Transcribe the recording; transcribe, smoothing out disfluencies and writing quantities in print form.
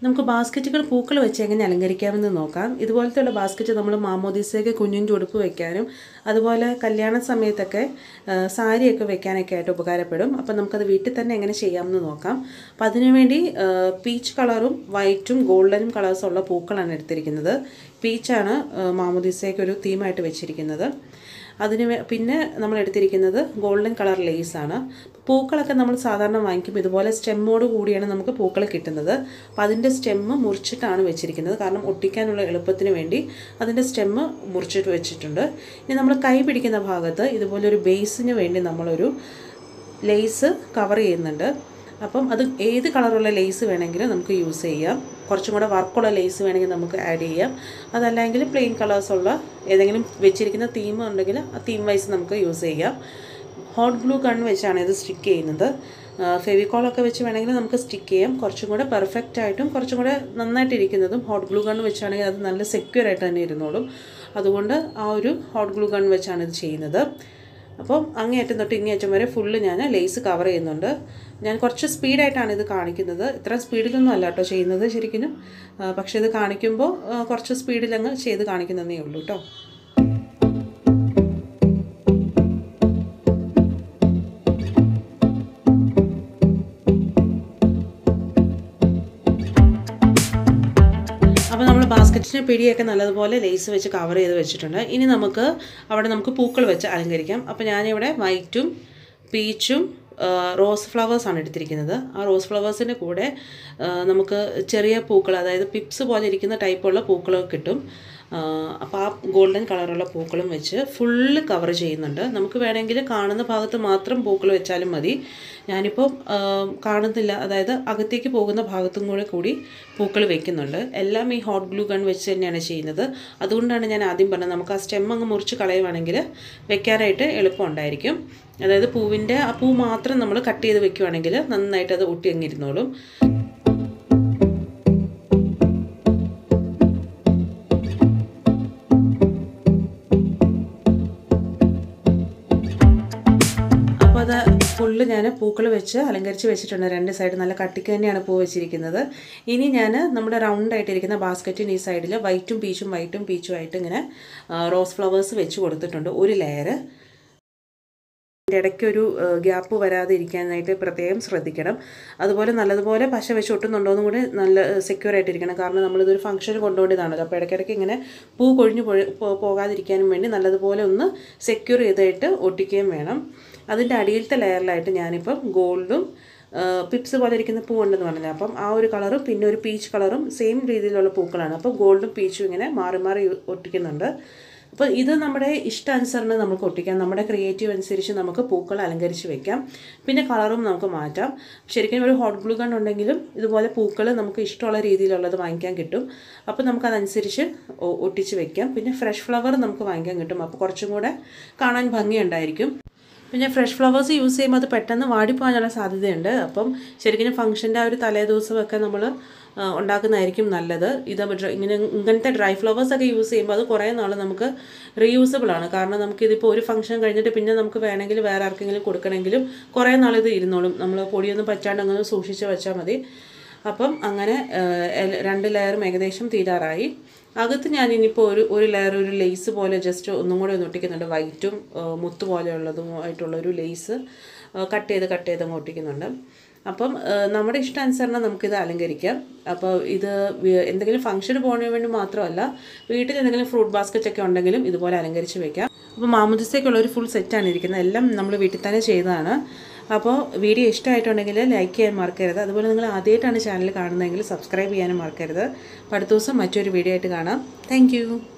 നമുക്ക് ബാസ്ക്കറ്റുകൾ പൂക്കൾ വെച്ച് എങ്ങനെ അലങ്കരിക്കാമെന്ന് നോക്കാം. ഇതുപോലത്തെയുള്ള ബാസ്ക്കറ്റ് നമ്മൾ മാമോദീസയ്ക്ക് കുഞ്ഞിൻ്റെ ഉടുപ്പ് വെക്കാനും അതുപോലെ കല്യാണ സമയത്തൊക്കെ സാരിയൊക്കെ വെക്കാനൊക്കെ ആയിട്ട് ഉപകാരപ്പെടും. അപ്പോൾ നമുക്കത് വീട്ടിൽ തന്നെ എങ്ങനെ ചെയ്യാമെന്ന് നോക്കാം. അപ്പോൾ അതിനുവേണ്ടി പീച്ച് കളറും വൈറ്റും ഗോൾഡനും കളേഴ്സുള്ള പൂക്കളാണ് എടുത്തിരിക്കുന്നത്. പീച്ചാണ് മാമോദീസയ്ക്ക് ഒരു തീമായിട്ട് വെച്ചിരിക്കുന്നത്. പിന്നെ നമ്മൾ എടുത്തിരിക്കുന്നത് ഗോൾഡൻ കളർ ലേസാണ്. പൂക്കളൊക്കെ നമ്മൾ സാധാരണ വാങ്ങിക്കുമ്പോൾ ഇതുപോലെ സ്റ്റെമ്മോട് കൂടിയാണ് നമുക്ക് പൂക്കൾ കിട്ടുന്നത്. അപ്പോൾ അതിൻ്റെ സ്റ്റെമ്മ് മുറിച്ചിട്ടാണ് വെച്ചിരിക്കുന്നത്. കാരണം ഒട്ടിക്കാനുള്ള എളുപ്പത്തിന് വേണ്ടി അതിൻ്റെ സ്റ്റെമ്മ് മുറിച്ചിട്ട് വെച്ചിട്ടുണ്ട്. ഇനി നമ്മൾ കൈ പിടിക്കുന്ന ഭാഗത്ത് ഇതുപോലൊരു ബേസിന് വേണ്ടി നമ്മളൊരു ലേസ് കവർ ചെയ്യുന്നുണ്ട്. അപ്പം അത് ഏത് കളറുള്ള ലേസ് വേണമെങ്കിലും നമുക്ക് യൂസ് ചെയ്യാം. കുറച്ചും കൂടെ വർക്കുള്ള ലേസ് വേണമെങ്കിൽ നമുക്ക് ആഡ് ചെയ്യാം. അതല്ലെങ്കിൽ പ്ലെയിൻ കളേഴ്സുള്ള ഏതെങ്കിലും വെച്ചിരിക്കുന്ന തീം ഉണ്ടെങ്കിൽ ആ തീം വൈസ് നമുക്ക് യൂസ് ചെയ്യാം. ഹോട്ട് ഗ്ലൂ ഗൺ വെച്ചാണ് ഇത് സ്റ്റിക്ക് ചെയ്യുന്നത്. ഫെവിക്കോളൊക്കെ വെച്ച് വേണമെങ്കിൽ നമുക്ക് സ്റ്റിക്ക് ചെയ്യാം. കുറച്ചും കൂടെ പെർഫെക്റ്റ് ആയിട്ടും കുറച്ചും കൂടെ നന്നായിട്ടിരിക്കുന്നതും ഹോട്ട് ഗ്ലൂ ഗൺ വെച്ചാണെങ്കിൽ അത് നല്ല സെക്യൂർ ആയിട്ട് തന്നെ ഇരുന്നോളും. അതുകൊണ്ട് ആ ഒരു ഹോട്ട് ഗ്ലൂ ഗൺ വെച്ചാണ് ഇത് ചെയ്യുന്നത്. അപ്പം അങ്ങേയറ്റം തൊട്ട് ഇങ്ങേയറ്റം വരെ ഫുള്ള് ഞാൻ ലേസ് കവർ ചെയ്യുന്നുണ്ട്. ഞാൻ കുറച്ച് സ്പീഡായിട്ടാണ് ഇത് കാണിക്കുന്നത്. ഇത്ര സ്പീഡിലൊന്നും അല്ല കേട്ടോ ചെയ്യുന്നത് ശരിക്കും. പക്ഷേ ഇത് കാണിക്കുമ്പോൾ കുറച്ച് സ്പീഡിലങ്ങ് ചെയ്ത് കാണിക്കുന്നതേ ഉള്ളൂ കേട്ടോ. അപ്പോൾ നമ്മൾ ബാസ്ക്കറ്റിന് പിടിയൊക്കെ നല്ലതുപോലെ ലേസ് വെച്ച് കവർ ചെയ്ത് വെച്ചിട്ടുണ്ട്. ഇനി നമുക്ക് പൂക്കൾ വെച്ച് അലങ്കരിക്കാം. അപ്പോൾ ഞാനിവിടെ വൈറ്റും പീച്ചും റോസ് ഫ്ലവേഴ്സാണ് എടുത്തിരിക്കുന്നത്. ആ റോസ് ഫ്ലവേഴ്സിൻ്റെ കൂടെ നമുക്ക് ചെറിയ പൂക്കൾ, അതായത് പിപ്സ് പോലെ ഇരിക്കുന്ന ടൈപ്പുള്ള പൂക്കളൊക്കെ കിട്ടും. അപ്പോൾ ആ ഗോൾഡൻ കളറുള്ള പൂക്കളും വെച്ച് ഫുള്ള് കവർ ചെയ്യുന്നുണ്ട്. നമുക്ക് വേണമെങ്കിൽ കാണുന്ന ഭാഗത്ത് മാത്രം പൂക്കൾ വെച്ചാലും മതി. ഞാനിപ്പോൾ കാണുന്നില്ല, അതായത് അകത്തേക്ക് പോകുന്ന ഭാഗത്തും കൂടി പൂക്കൾ വെക്കുന്നുണ്ട്. എല്ലാം ഈ ഹോട്ട് ഗ്ലൂ ഗൺ വെച്ച് തന്നെയാണ് ചെയ്യുന്നത്. അതുകൊണ്ടാണ് ഞാൻ ആദ്യം പറഞ്ഞത് നമുക്ക് ആ സ്റ്റെം അങ്ങ് മുറിച്ച് കളയുവാണെങ്കിൽ വെക്കാനായിട്ട് എളുപ്പമുണ്ടായിരിക്കും. അതായത് ആ പൂ മാത്രം നമ്മൾ കട്ട് ചെയ്ത് വെക്കുവാണെങ്കിൽ നന്നായിട്ട് അത് ഒട്ടി അങ്ങിരുന്നോളും. അപ്പോൾ അത് ഫുള്ള് ഞാൻ പൂക്കൾ വെച്ച് അലങ്കരിച്ച് വെച്ചിട്ടുണ്ട്. രണ്ട് സൈഡ് നല്ല കട്ടിക്ക് തന്നെയാണ് പൂ വെച്ചിരിക്കുന്നത്. ഇനി ഞാൻ നമ്മുടെ റൗണ്ടായിട്ടിരിക്കുന്ന ബാസ്ക്കറ്റിന് ഈ സൈഡിൽ വൈറ്റും പീച്ചും ആയിട്ട് ഇങ്ങനെ റോസ് ഫ്ലവേഴ്സ് വെച്ച് കൊടുത്തിട്ടുണ്ട്. ഒരു ലെയർ. ഇടയ്ക്കൊരു ഗ്യാപ്പ് വരാതെ ഇരിക്കാനായിട്ട് പ്രത്യേകം ശ്രദ്ധിക്കണം. അതുപോലെ നല്ലതുപോലെ പശ വെച്ച് ഒട്ടുന്നുണ്ടോയെന്നും കൂടി നല്ല സെക്യൂർ ആയിട്ടിരിക്കണം. കാരണം നമ്മളിതൊരു ഫംഗ്ഷന് കൊണ്ടുപോകേണ്ടതാണല്ലോ. അപ്പോൾ ഇടയ്ക്കിടയ്ക്ക് ഇങ്ങനെ പൂ കൊഴിഞ്ഞു പോകാതിരിക്കാനും വേണ്ടി നല്ലതുപോലെ ഒന്ന് സെക്യൂർ ചെയ്തിട്ട് ഒട്ടിക്കുകയും വേണം. അതിൻ്റെ അടിയിലത്തെ ലെയറിലായിട്ട് ഞാനിപ്പം ഗോൾഡും പിപ്സ് പോലെ ഇരിക്കുന്ന പൂ ഉണ്ടെന്ന് പറഞ്ഞില്ല. അപ്പം ആ ഒരു കളറും പിന്നെ ഒരു പീച്ച് കളറും സെയിം രീതിയിലുള്ള പൂക്കളാണ്. അപ്പോൾ ഗോൾഡും പീച്ചും ഇങ്ങനെ മാറി മാറി ഒട്ടിക്കുന്നുണ്ട്. അപ്പോൾ ഇത് നമ്മുടെ ഇഷ്ടാനുസരണം നമുക്ക് ഒട്ടിക്കാം. നമ്മുടെ ക്രിയേറ്റീവ് അനുസരിച്ച് നമുക്ക് പൂക്കൾ അലങ്കരിച്ച് വെക്കാം. പിന്നെ കളറും നമുക്ക് മാറ്റാം. ശരിക്കും ഒരു ഹോട്ട് ഗ്ലൂ ഗൺ ഉണ്ടെങ്കിലും ഇതുപോലെ പൂക്കൾ നമുക്ക് ഇഷ്ടമുള്ള രീതിയിലുള്ളത് വാങ്ങിക്കാൻ കിട്ടും. അപ്പോൾ നമുക്കതനുസരിച്ച് ഒട്ടിച്ച് വെക്കാം. പിന്നെ ഫ്രഷ് ഫ്ലവർ നമുക്ക് വാങ്ങിക്കാൻ കിട്ടും. അപ്പോൾ കുറച്ചും കൂടെ കാണാൻ ഭംഗിയുണ്ടായിരിക്കും. പിന്നെ ഫ്രഷ് ഫ്ലവേഴ്സ് യൂസ് ചെയ്യുമ്പോൾ അത് പെട്ടെന്ന് വാടിപ്പോകാനുള്ള സാധ്യതയുണ്ട്. അപ്പം ശരിക്കും ഫംഗ്ഷൻ്റെ ആ ഒരു തലേ ദിവസമൊക്കെ നമ്മൾ ഉണ്ടാക്കുന്നതായിരിക്കും നല്ലത്. ഇങ്ങനത്തെ ഡ്രൈ ഫ്ലവേഴ്സൊക്കെ യൂസ് ചെയ്യുമ്പോൾ അത് കുറേ നാൾ നമുക്ക് റീയൂസബിൾ ആണ്. കാരണം നമുക്കിതിപ്പോൾ ഒരു ഫംഗ്ഷൻ കഴിഞ്ഞിട്ട് പിന്നെ നമുക്ക് വേണമെങ്കിൽ വേറെ ആർക്കെങ്കിലും കൊടുക്കണമെങ്കിലും കുറേ നാളിത് ഇരുന്നോളും. നമ്മൾ പൊടിയൊന്നും പറ്റാണ്ട് അങ്ങനെ സൂക്ഷിച്ച് വെച്ചാൽ മതി. അപ്പം അങ്ങനെ 2 ലെയറും ഏകദേശം തീരാറായി. അകത്ത് ഞാൻ ഇനിയിപ്പോൾ ഒരു ലെയർ ഒരു ലേസ് പോലെ ജസ്റ്റ് ഒന്നും കൂടെ ഒന്ന് ഒട്ടിക്കുന്നുണ്ട്. വൈറ്റും മുത്ത് പോലെയുള്ളതുമായിട്ടുള്ളൊരു ലേസ് കട്ട് ചെയ്ത് അങ്ങ് ഒട്ടിക്കുന്നുണ്ട്. അപ്പം നമ്മുടെ ഇഷ്ടാനുസരണം നമുക്കിത് അലങ്കരിക്കാം. അപ്പോൾ ഇത് എന്തെങ്കിലും ഫംഗ്ഷന് പോകുന്നതിന് വേണ്ടി മാത്രമല്ല, വീട്ടിൽ എന്തെങ്കിലും ഫ്രൂട്ട് ബാസ്ക്കറ്റൊക്കെ ഉണ്ടെങ്കിലും ഇതുപോലെ അലങ്കരിച്ച് വെക്കാം. അപ്പോൾ മാമോദീസയ്ക്കുള്ള ഒരു ഫുൾ സെറ്റാണ് ഇരിക്കുന്നത്. എല്ലാം നമ്മൾ വീട്ടിൽ തന്നെ ചെയ്തതാണ്. അപ്പോൾ വീഡിയോ ഇഷ്ടമായിട്ടുണ്ടെങ്കിൽ ലൈക്ക് ചെയ്യാൻ മറക്കരുത്. അതുപോലെ നിങ്ങൾ ആദ്യമായിട്ടാണ് ചാനൽ കാണുന്നതെങ്കിൽ സബ്സ്ക്രൈബ് ചെയ്യാനും മറക്കരുത്. അപ്പോൾ അടുത്ത ദിവസം മറ്റൊരു വീഡിയോ ആയിട്ട് കാണാം. താങ്ക്